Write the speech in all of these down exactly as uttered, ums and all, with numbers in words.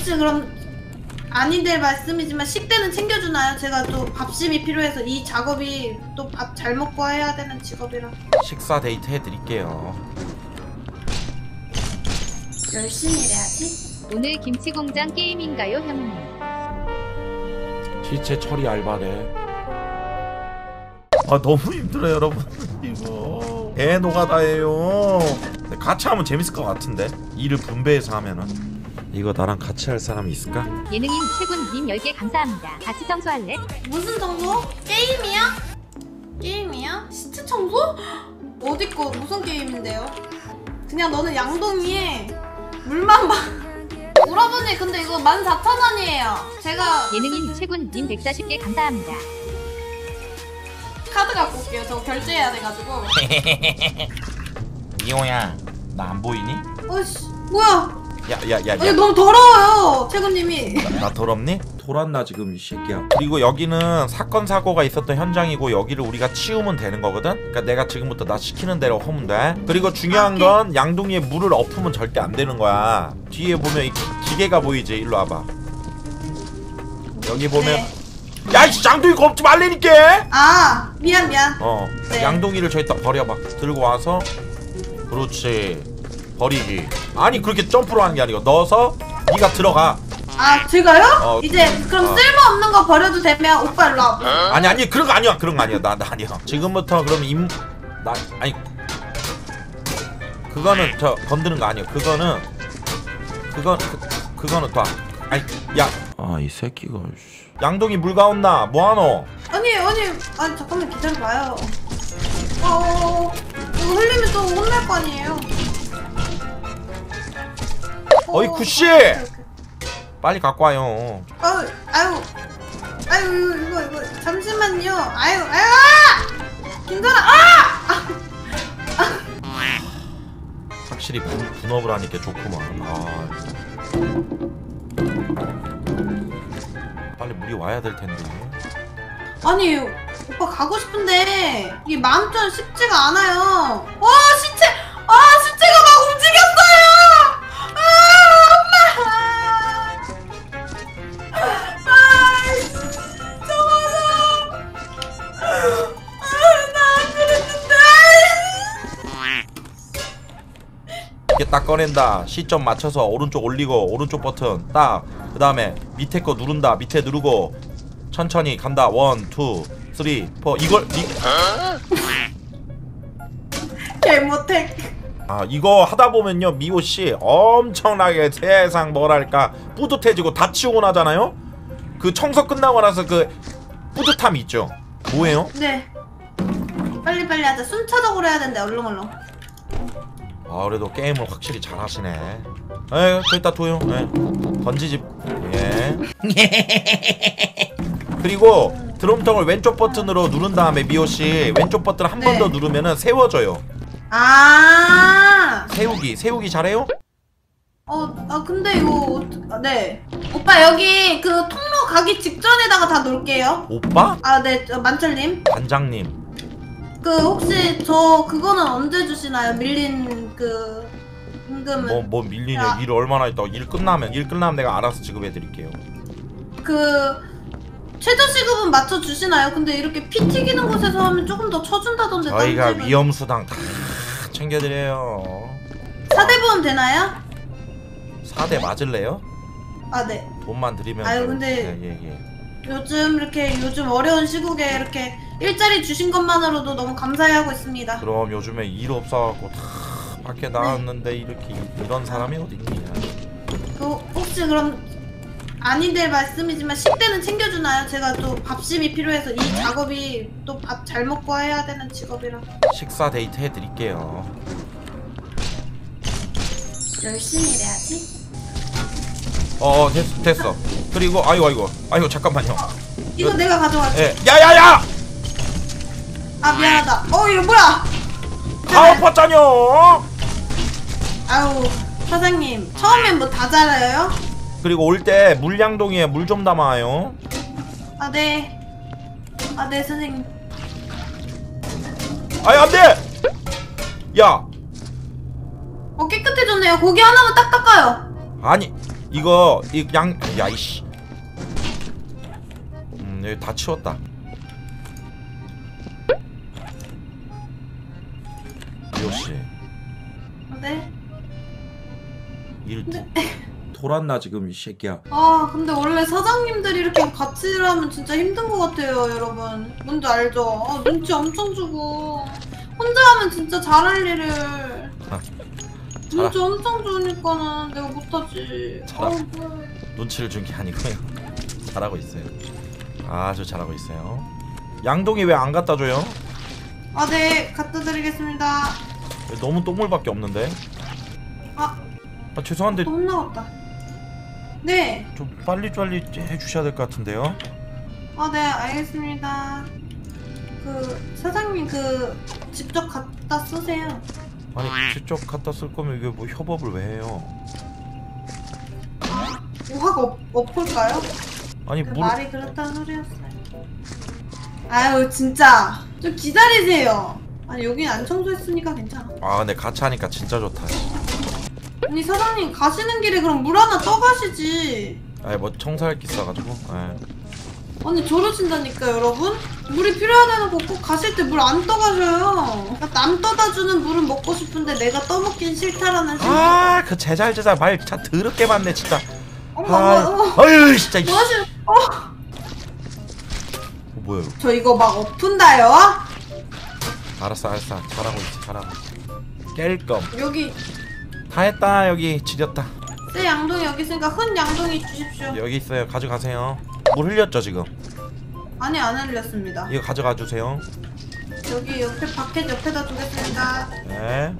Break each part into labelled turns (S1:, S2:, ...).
S1: 혹시 그럼 아니될 말씀이지만 식대는 챙겨주나요? 제가 또 밥심이 필요해서 이 작업이 또 밥 잘 먹고 해야 되는 직업이라.
S2: 식사 데이트 해드릴게요.
S1: 열심히 일해야지.
S3: 오늘 김치공장 게임인가요, 형님?
S2: 지체 처리 알바래. 아 너무 힘들어요 여러분. 이거 애 노가다예요. 같이 하면 재밌을 것 같은데 일을 분배해서 하면은. 이거 나랑 같이 할 사람이 있을까?
S3: 예능인 최군님 열 개 감사합니다. 같이 청소할래?
S1: 무슨 청소? 게임이야? 게임이야? 시체 청소? 어디 거 무슨 게임인데요? 그냥 너는 양동이에 물만 봐. 오라버니 근데 이거 만 사천 원이에요. 제가
S3: 예능인 최군님 백사십 개 감사합니다.
S1: 카드 갖고 올게요. 저 결제해야 돼가지고.
S2: 이호야 나 안 보이니?
S1: 어이씨 뭐야?
S2: 야야야야
S1: 아니 너무 더러워요 최군님이.
S2: 나, 나 더럽니? 돌았나 지금 이 새끼야. 그리고 여기는 사건 사고가 있었던 현장이고 여기를 우리가 치우면 되는 거거든? 그러니까 내가 지금부터 나 시키는 대로 하면 돼. 그리고 중요한
S1: 아,
S2: 건 양동이에 물을 엎으면 절대 안 되는 거야. 뒤에 보면 이 기계가 보이지? 일로 와봐. 여기 보면
S1: 네.
S2: 야이씨 양동이가 엎지 말라니까.
S1: 아 미안 미안.
S2: 어
S1: 네.
S2: 양동이를 저기다 버려봐. 들고 와서 그렇지 버리기. 아니 그렇게 점프로 하는 게 아니고 넣어서 네가 들어가.
S1: 아 제가요?
S2: 어,
S1: 이제 그럼
S2: 어.
S1: 쓸모없는 거 버려도 되면 오빠 일로 와봐.
S2: 아니 아니 그런 거 아니야. 그런 거 아니야. 나, 나 아니야. 지금부터 그럼 임... 나 아니 그거는 저 건드는 거 아니야. 그거는 그건 그, 그거는 더 아니 야 아 이 새끼가 양동이 물 가온나 뭐하노?
S1: 아니 아니 아니 잠깐만 기다려봐요. 어 이거 흘리면 또 혼날 거 아니에요.
S2: 어이 구씨 빨리 갖고 와요.
S1: 아유 아유 아유 이거 이거 잠시만요. 아유 아유 아! 김선아 아!
S2: 확실히 분, 분업을 하니까 좋구만. 아 빨리 물이 와야 될 텐데.
S1: 아니 오빠 가고 싶은데 이게 마음처럼 쉽지가 않아요. 와 시체 아 시체가 막 움직였어요. 아 엄마 아 진짜 맞아. 아나 그랬는데
S2: 이게 딱 꺼낸다. 시점 맞춰서 오른쪽 올리고 오른쪽 버튼 딱. 그 다음에 밑에 거 누른다. 밑에 누르고 천천히 간다. 원, 투, 쓰리, 포. 이걸 이...
S1: 개 못해.
S2: 아 이거 하다 보면요 미호씨 엄청나게 세상 뭐랄까 뿌듯해지고 다 치우고 나잖아요. 그 청소 끝나고 나서 그 뿌듯함이 있죠. 뭐예요?
S1: 네 빨리 빨리 하자. 순차적으로 해야 된대. 얼른 얼른.
S2: 아 그래도 게임을 확실히 잘하시네. 에 저기다 둬요. 에. 던지지. 예. 그리고 드럼통을 왼쪽 버튼으로 누른 다음에 미호씨 왼쪽 버튼 한 번
S1: 네.
S2: 더 누르면은 세워져요.
S1: 아
S2: 세우기 세우기 잘해요?
S1: 어, 아 근데 이거 어떡- 아, 네 오빠 여기 그 통로 가기 직전에다가 다 놓을게요.
S2: 오빠?
S1: 아 네 만철님
S2: 반장님
S1: 그 혹시 저 그거는 언제 주시나요? 밀린 그 임금은
S2: 뭐 뭐 밀리냐.
S1: 야.
S2: 일 얼마나 있다고. 일 끝나면 일 끝나면 내가 알아서 지급해드릴게요.
S1: 그 최저 시급은 맞춰 주시나요? 근데 이렇게 피 튀기는 곳에서 하면 조금 더 쳐준다던데.
S2: 저희가
S1: 딴 집은.
S2: 위험수당 다 챙겨드려요.
S1: 사대보험 되나요?
S2: 사 대 맞을래요?
S1: 아 네.
S2: 돈만 드리면.
S1: 아유,
S2: 그-
S1: 근데-
S2: 예, 예, 예.
S1: 요즘 이렇게 요즘 어려운 시국에 이렇게 일자리 주신 것만으로도 너무 감사해하고 있습니다.
S2: 그럼 요즘에 일 없어갖고 다 밖에 나왔는데 이렇게 이런 사람이 어딨냐.
S1: 그 혹시 그럼 아니될 말씀이지만 식대는 챙겨주나요? 제가 또 밥심이 필요해서 이 작업이 또 밥 잘 먹고 해야 되는 직업이라.
S2: 식사 데이트 해드릴게요.
S1: 열심히 일해야지.
S2: 어 됐, 됐어. 그리고 아이고 아이고 아이고 잠깐만요.
S1: 이거
S2: 여-
S1: 내가 가져갈게.
S2: 예. 야야야!
S1: 아 미안하다. 어 이거 뭐야?
S2: 다 엎었잖여.
S1: 아유 사장님 처음엔 뭐 다 잘해요?
S2: 그리고 올 때 물량동이에 물 좀 담아요.
S1: 아 네. 아 네 선생님.
S2: 아이 안돼. 야
S1: 어 깨끗해졌네요. 고기 하나만 딱 닦아요.
S2: 아니 이거 이 양 야이씨. 음 여기 다 치웠다. 요씨
S1: 네?
S2: 일 돌았나 지금 이 새끼야.
S1: 아 근데 원래 사장님들이 이렇게 같이 일하면 진짜 힘든 것 같아요 여러분. 뭔지 알죠? 아, 눈치 엄청 주고 혼자 하면 진짜 잘할 일을
S2: 아,
S1: 눈치 엄청 주니까는 내가 못하지.
S2: 잘하-
S1: 아, 뭐.
S2: 눈치를 준 게 아니고요. 잘하고 있어요. 아주 잘하고 있어요. 양동이 왜 안 갖다 줘요?
S1: 아, 네 갖다 드리겠습니다.
S2: 너무 똥물밖에 없는데.
S1: 아,
S2: 아 죄송한데
S1: 또 혼나갔다. 네.
S2: 좀 빨리 빨리 해주셔야 될 것 같은데요.
S1: 아, 네 알겠습니다. 그 사장님 그 직접 갖다 쓰세요.
S2: 아니 직접 갖다 쓸 거면 이게 뭐 협업을 왜 해요?
S1: 뭐 확 엎, 엎을까요?
S2: 아니
S1: 그
S2: 물
S1: 말이 그렇다는 소리였어요. 아유 진짜 좀 기다리세요. 아니 여긴 안 청소했으니까 괜찮아.
S2: 아 근데 같이 하니까 진짜 좋다.
S1: 아니 사장님 가시는 길에 그럼 물 하나 떠가시지.
S2: 아니 뭐 청소할 게 있어가지고. 아이.
S1: 아니 저러신다니까 여러분. 물이 필요하다는 거 꼭 가실 때 물 안 떠가셔요. 그러니까 남 떠다주는 물은 먹고 싶은데 내가 떠먹긴 싫다라는 생각.
S2: 아그 제잘 제잘 말 참 더럽게 많네 진짜.
S1: 어머
S2: 아,
S1: 어머 어머.
S2: 아유 진짜.
S1: 뭐 하시? 어?
S2: 어, 뭐야 이거?
S1: 저 이거 막 엎은다요?
S2: 알았어 알았어 잘하고 있어 잘하고 있어. 깰 검.
S1: 여기
S2: 다 했다 여기 지렸다.
S1: 새 양동이 여기 있으니까 흔 양동이 주십시오.
S2: 여기 있어요 가져가세요. 물 흘렸죠 지금?
S1: 아니 안 흘렸습니다.
S2: 이거 가져가 주세요.
S1: 여기 옆에 바켓 옆에다 두겠습니다.
S2: 네.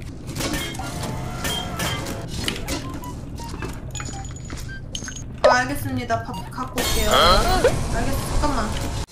S1: 아, 알겠습니다. 밥 갖고 올게요. 알겠어. 잠깐만.